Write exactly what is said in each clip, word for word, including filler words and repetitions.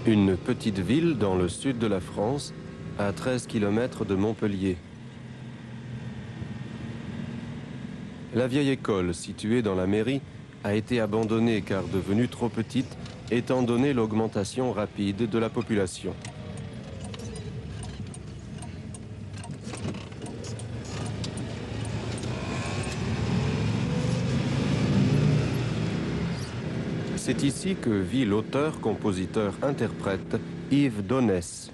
Une petite ville dans le sud de la France, à treize kilomètres de Montpellier. La vieille école, située dans la mairie, a été abandonnée car devenue trop petite, étant donné l'augmentation rapide de la population. C'est ici que vit l'auteur, compositeur, interprète Yves Donès.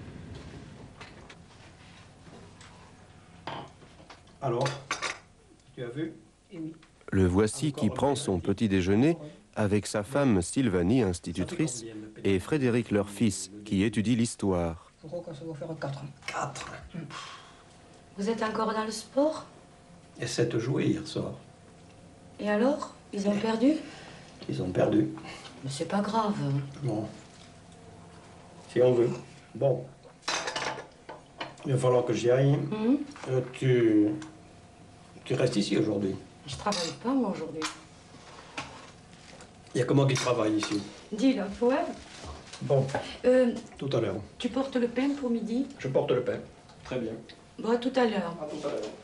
Alors, tu as vu? Le voici qui prend son petit déjeuner avec sa femme Sylvanie, institutrice, et Frédéric, leur fils, qui étudie l'histoire. Je crois qu'on se va faire quatre. Quatre. Vous êtes encore dans le sport? Et sept joués hier soir. Et alors? Ils ont perdu? Ils ont perdu. Mais c'est pas grave. Bon. Si on veut. Bon. Il va falloir que j'y aille. Mmh. Euh, tu... Tu restes ici aujourd'hui? Je travaille pas, moi, aujourd'hui. Il y a que moi qui travaille ici. Dis-le, ouais. Bon. Euh, Tout à l'heure. tu portes le pain pour midi? Je porte le pain. Très bien. Bon, à tout à l'heure. À tout à l'heure.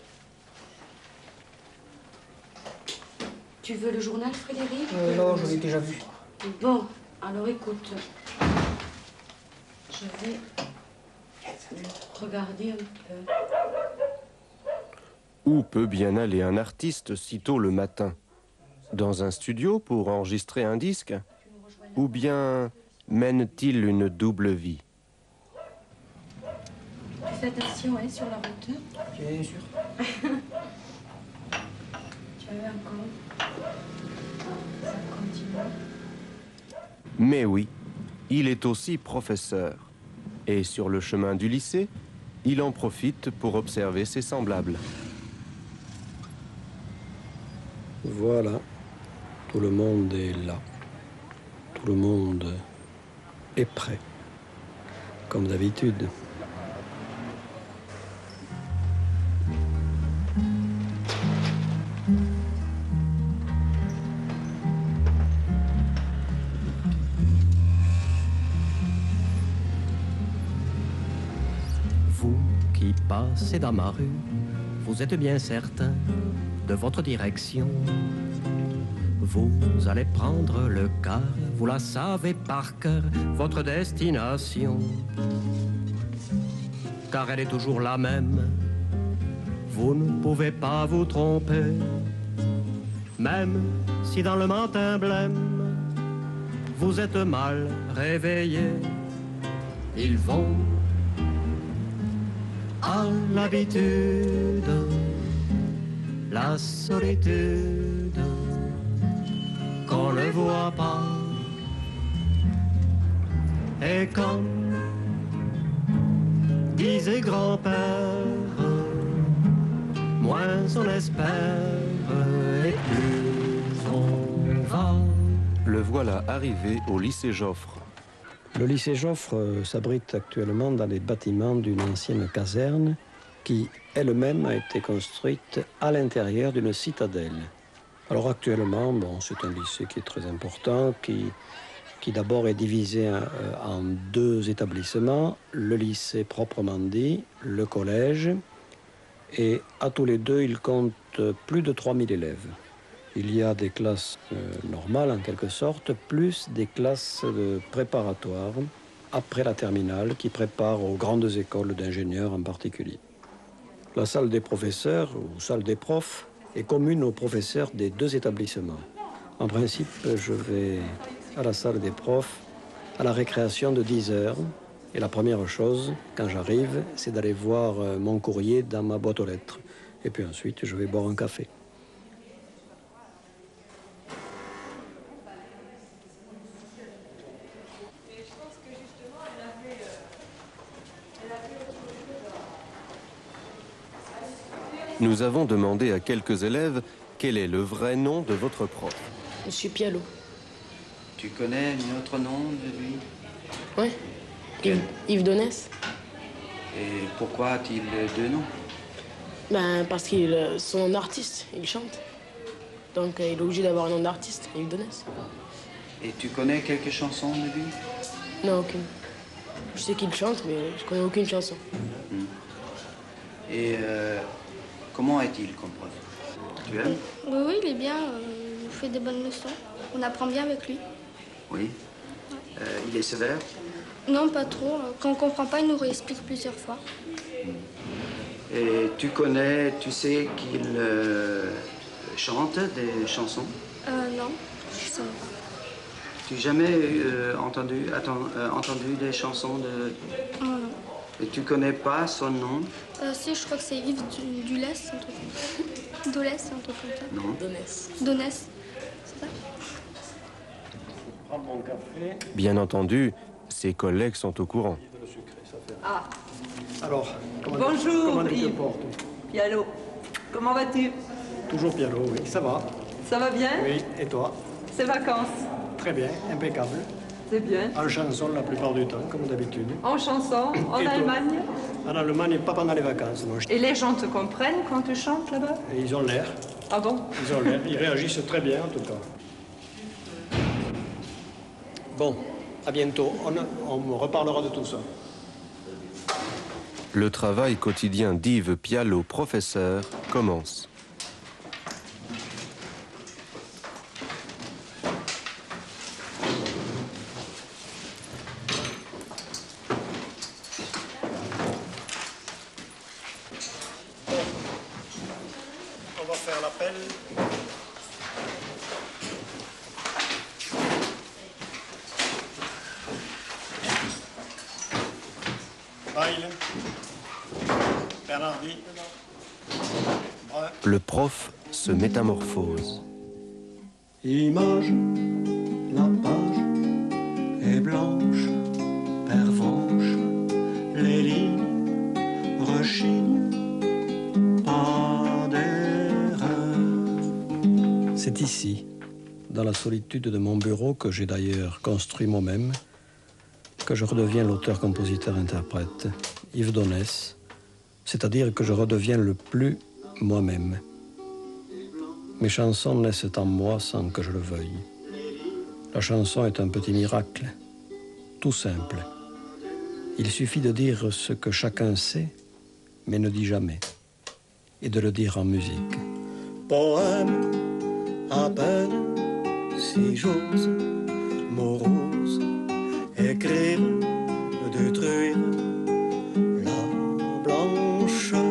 Tu veux le journal, Frédéric? Euh, non, je l'ai déjà vu. Bon, alors écoute. Je vais regarder un peu. Où peut bien aller un artiste si tôt le matin? Dans un studio pour enregistrer un disque? Ou bien mène-t-il une double vie? Tu fais attention, hein, sur la route? Bien sûr. Tu as eu encore? Ça continue. Mais oui, il est aussi professeur. Et sur le chemin du lycée, il en profite pour observer ses semblables. Voilà. Tout le monde est là. Tout le monde est prêt. Comme d'habitude. Vous qui passez dans ma rue, vous êtes bien certain de votre direction. Vous allez prendre le car, vous la savez par cœur, votre destination. Car elle est toujours la même, vous ne pouvez pas vous tromper. Même si dans le matin blême, vous êtes mal réveillé, ils vont à l'habitude, la solitude, qu'on ne voit pas. Et comme disait grand-père, moins on espère et plus on va. Le voilà arrivé au lycée Joffre. Le lycée Joffre euh, s'abrite actuellement dans les bâtiments d'une ancienne caserne qui, elle-même, a été construite à l'intérieur d'une citadelle. Alors actuellement, bon, c'est un lycée qui est très important, qui, qui d'abord est divisé en, en deux établissements, le lycée proprement dit, le collège, et à tous les deux, il compte plus de trois mille élèves. Il y a des classes euh, normales en quelque sorte, plus des classes de préparatoires après la terminale qui préparent aux grandes écoles d'ingénieurs en particulier. La salle des professeurs ou salle des profs est commune aux professeurs des deux établissements. En principe, je vais à la salle des profs à la récréation de dix heures. Et la première chose, quand j'arrive, c'est d'aller voir mon courrier dans ma boîte aux lettres. Et puis ensuite, je vais boire un café. Nous avons demandé à quelques élèves quel est le vrai nom de votre prof. Monsieur Pialot. Tu connais notre nom de lui? Oui. Yves, Yves Donès. Et pourquoi a-t-il deux noms? Ben, parce qu'il est son artiste, il chante. Donc il est obligé d'avoir un nom d'artiste, Yves Donès. Et tu connais quelques chansons de lui? Non, aucune. Je sais qu'il chante, mais je connais aucune chanson. Mmh. Et euh, comment est-il comme prof? Tu aimes? Oui, oui, il est bien. Euh, il fait des bonnes leçons. On apprend bien avec lui. Oui. Euh, il est sévère? Non, pas trop. Quand on ne comprend pas, il nous réexplique plusieurs fois. Et tu connais, tu sais qu'il euh, chante des chansons? Euh, non, je ne sais pas. Tu n'as jamais euh, entendu, attends, euh, entendu des chansons de... Oh, non. Et tu connais pas son nom? Euh, si, je crois que c'est Yves du, Dulès, un truc comme ça. Dolès, un truc comme ça. Non. Donès. Donès, c'est ça? Bien entendu, ses collègues sont au courant. Ah, Alors, comment bonjour, comment tu te Yves. portes? Pialo. Comment vas-tu? Toujours piano, oui. Ça va? Ça va bien? Oui. Et toi? C'est vacances. Très bien, impeccable. C'est bien. En chanson la plupart du temps, comme d'habitude. En chanson, en Et toi? Allemagne. En Allemagne, pas pendant les vacances. Non. Et les gens te comprennent quand tu chantes là-bas? Et ils ont l'air. Ah bon? Ils ont l'air. Ils réagissent très bien, en tout cas. Bon, à bientôt. On, on reparlera de tout ça. Le travail quotidien d'Yves Pialot, professeur, commence. On va faire l'appel. Bail. Bernardi. Brun. Le prof se métamorphose. Image, la page est blanche, pervenche, les lignes rechignent, pas d'erreur. C'est ici, dans la solitude de mon bureau, que j'ai d'ailleurs construit moi-même, que je redeviens l'auteur-compositeur-interprète, Yves Donès, c'est-à-dire que je redeviens le plus moi-même. Mes chansons naissent en moi sans que je le veuille. La chanson est un petit miracle, tout simple. Il suffit de dire ce que chacun sait, mais ne dit jamais, et de le dire en musique. Poème, à peine, si j'ose, morose, écrire, détruire la blancheur.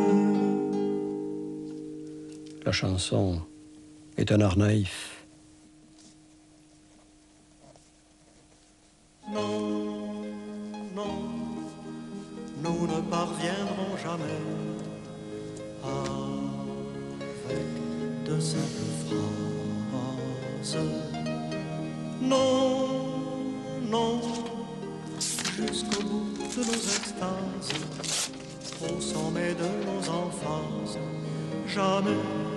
La chanson est un art naïf. Non, non, nous ne parviendrons jamais avec de simples phrases. Non, non, jusqu'au bout de nos extases, au sommet de nos enfances, jamais.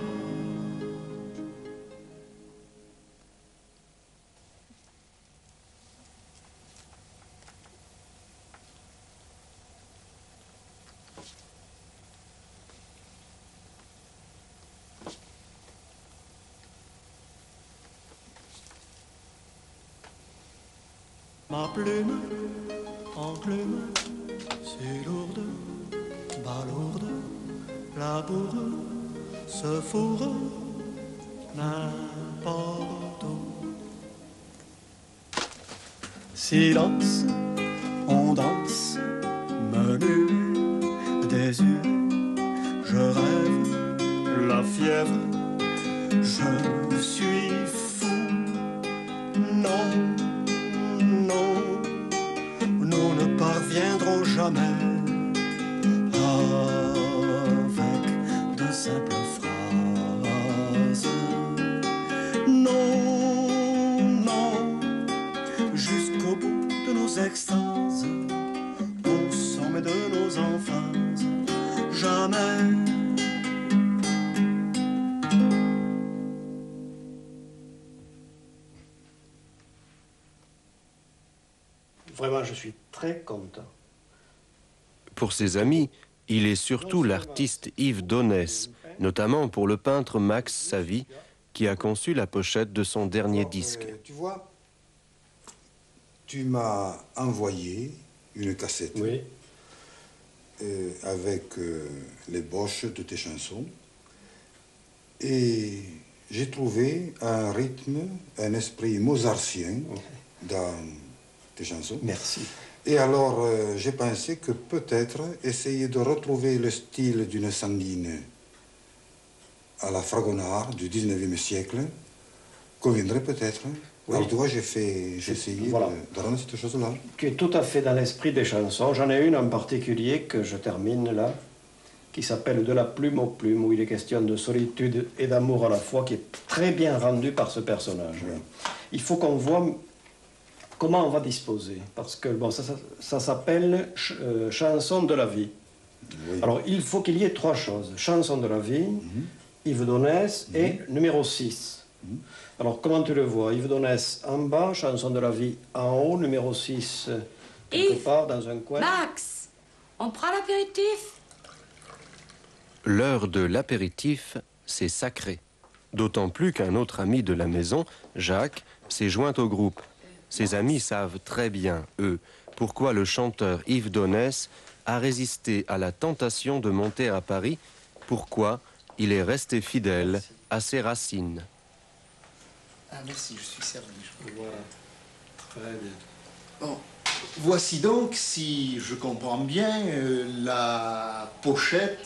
Ma plume, enclume, si lourde, balourde, la bourre, se fourre, n'importe où. Silence, on danse, menu, désir, je rêve, la fièvre, je suis fou, non. Nous ne parviendrons jamais avec de simples phrases. Non, non, jusqu'au bout de nos extases, au sommet de nos enfances, jamais. Vraiment, je suis très content. Pour ses amis, il est surtout l'artiste Yves Donès, notamment pour le peintre Max Savy, qui a conçu la pochette de son dernier disque. Tu vois, Tu m'as envoyé une cassette Oui. euh, avec euh, les boches de tes chansons. Et j'ai trouvé un rythme, un esprit mozartien dans tes chansons. Merci. Et alors, euh, j'ai pensé que peut-être essayer de retrouver le style d'une Sandine à la Fragonard du dix-neuvième siècle conviendrait peut-être. Oui. Alors, tu vois, j'ai fait, j'ai essayé Voilà. de, de rendre cette chose-là. Qui est tout à fait dans l'esprit des chansons. J'en ai une en particulier que je termine là, qui s'appelle « De la plume aux plumes », où il est question de solitude et d'amour à la fois, qui est très bien rendue par ce personnage. Oui. Il faut qu'on voit comment on va disposer, parce que bon, ça, ça, ça s'appelle ch euh, « Chanson de la vie ». Oui. Alors, il faut qu'il y ait trois choses. Chanson de la vie, Mm-hmm. Yves Donnès Mhm. et numéro six. Mhm. Alors, comment tu le vois? Yves Donnès en bas, Chanson de la vie en haut, numéro six quelque Yves part dans un coin. Max, on prend l'apéritif? L'heure de l'apéritif, c'est sacré. D'autant plus qu'un autre ami de la maison, Jacques, s'est joint au groupe. Ses amis savent très bien, eux, pourquoi le chanteur Yves Donnès a résisté à la tentation de monter à Paris, pourquoi il est resté fidèle à ses racines. Ah merci, je suis servi. Je... Voilà, très bien. Bon, voici donc, si je comprends bien, euh, la pochette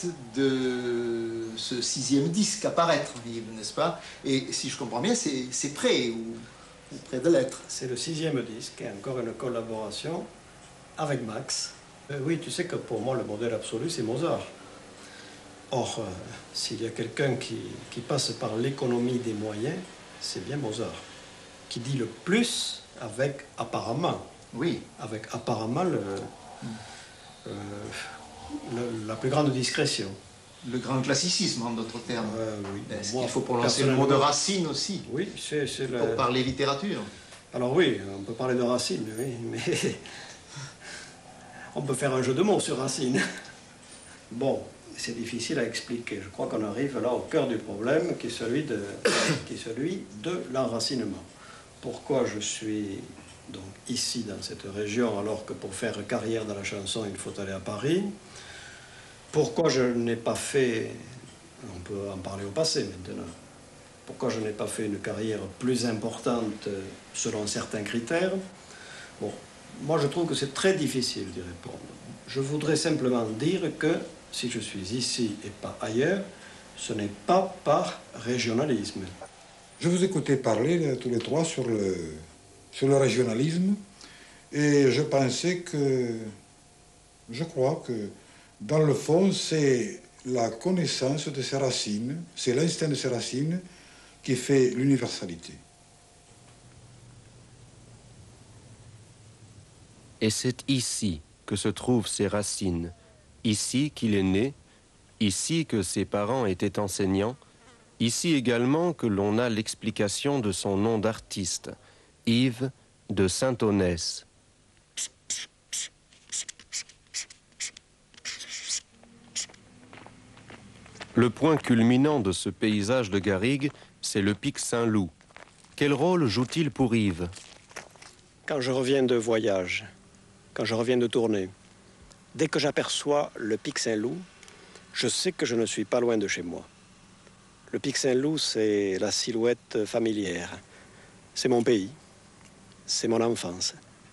de ce sixième disque à paraître, Yves, n'est-ce pas? Et si je comprends bien, c'est prêt ou, ou près de l'être. C'est le sixième disque, et encore une collaboration avec Max. Euh, oui, tu sais que pour moi, le modèle absolu, c'est Mozart. Or, euh, s'il y a quelqu'un qui, qui passe par l'économie des moyens, c'est bien Mozart, qui dit le plus avec apparemment. Oui. Avec apparemment le, euh, le, la plus grande discrétion. Le grand classicisme, en d'autres termes. Euh, oui. Est-ce Moi, qu'il faut prononcer le mot de Racine aussi? Oui, c'est le... Pour parler littérature. Alors oui, on peut parler de Racine, oui, mais on peut faire un jeu de mots sur Racine. Bon, c'est difficile à expliquer. Je crois qu'on arrive là au cœur du problème, qui est celui de, qui est celui de l'enracinement. Pourquoi je suis donc ici, dans cette région, alors que pour faire carrière dans la chanson, il faut aller à Paris? Pourquoi je n'ai pas fait, on peut en parler au passé maintenant, pourquoi je n'ai pas fait une carrière plus importante selon certains critères? Bon, moi je trouve que c'est très difficile d'y répondre. Je voudrais simplement dire que si je suis ici et pas ailleurs, ce n'est pas par régionalisme. Je vous écoutais parler tous les trois sur le, sur le régionalisme et je pensais que, je crois que dans le fond, c'est la connaissance de ses racines, c'est l'instinct de ses racines qui fait l'universalité. Et c'est ici que se trouvent ses racines, ici qu'il est né, ici que ses parents étaient enseignants, ici également que l'on a l'explication de son nom d'artiste, Yves de Saint-Onès. Le point culminant de ce paysage de garrigue, c'est le pic Saint-Loup. Quel rôle joue-t-il pour Yves? Quand je reviens de voyage, quand je reviens de tournée, dès que j'aperçois le pic Saint-Loup, je sais que je ne suis pas loin de chez moi. Le pic Saint-Loup, c'est la silhouette familière. C'est mon pays. C'est mon enfance.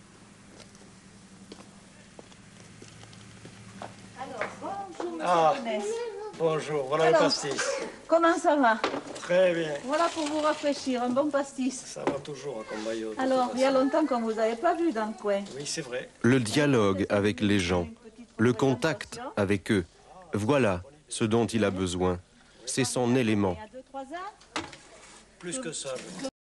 Alors, bonjour, Ah, monsieur Donnès. Bonjour, voilà Alors, le pastis. Comment ça va? Très bien. Voilà pour vous rafraîchir, un bon pastis. Ça va toujours à Combaillot. Alors, il y a longtemps qu'on ne vous avait pas vu dans le coin. Oui, c'est vrai. Le dialogue avec les gens, le contact avec eux, voilà ce dont il a besoin. C'est son élément. Il y a deux, trois ans, Plus que ça.